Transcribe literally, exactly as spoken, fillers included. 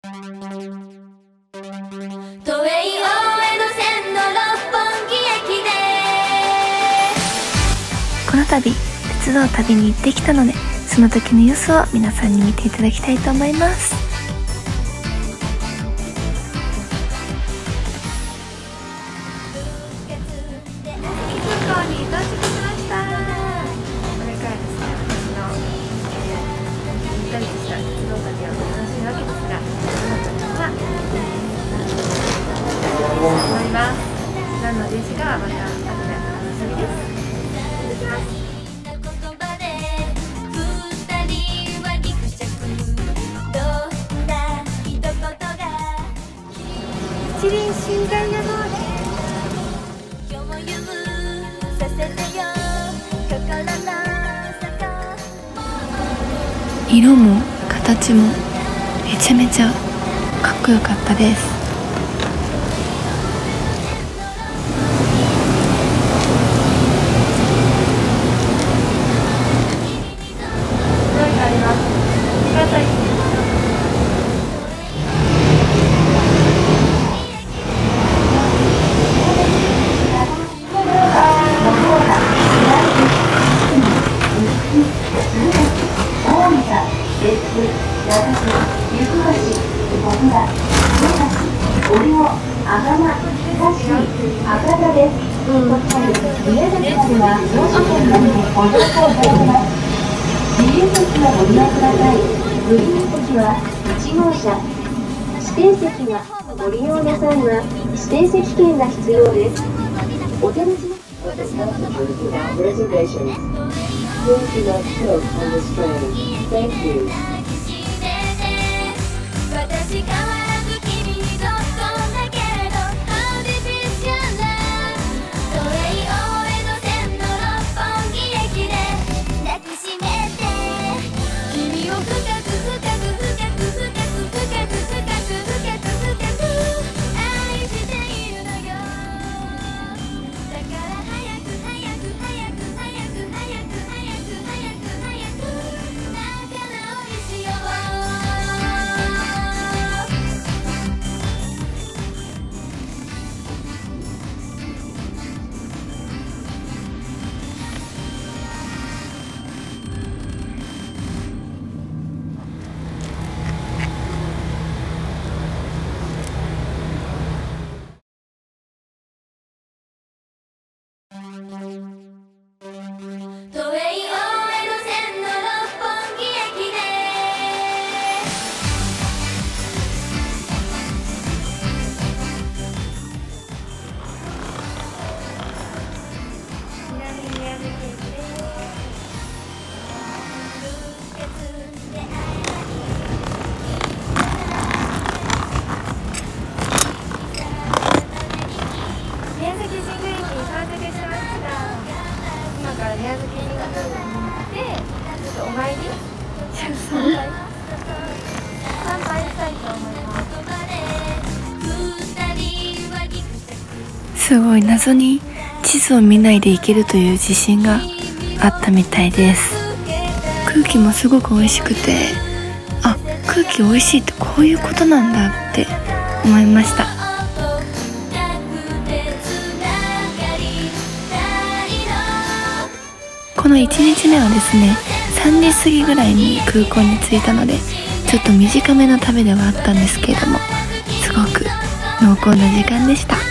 都営大江戸線の六本木駅でこの度鉄道旅に行ってきたので、その時の様子を皆さんに見ていただきたいと思います。空港に到着しました。これからですね、私のゆったりとした鉄道旅を楽しむわけですが、その時は乗ります。何の電車かはまた後でお楽しみです。行ってきます。一輪寝台屋の色も形もめちゃめちゃかっこよかったです。 指定席がご利用の際は指定席券が必要です。お手持ちの宮崎に行ってちょっとお参り参拝参拝したいと思います。すごい謎に地図を見ないで行けるという自信があったみたいです。空気もすごく美味しくて、あ、空気美味しいってこういうことなんだって思いました。このいちにちめはですね、さんじ過ぎぐらいに空港に着いたので、ちょっと短めの旅ではあったんですけれども、すごく濃厚な時間でした。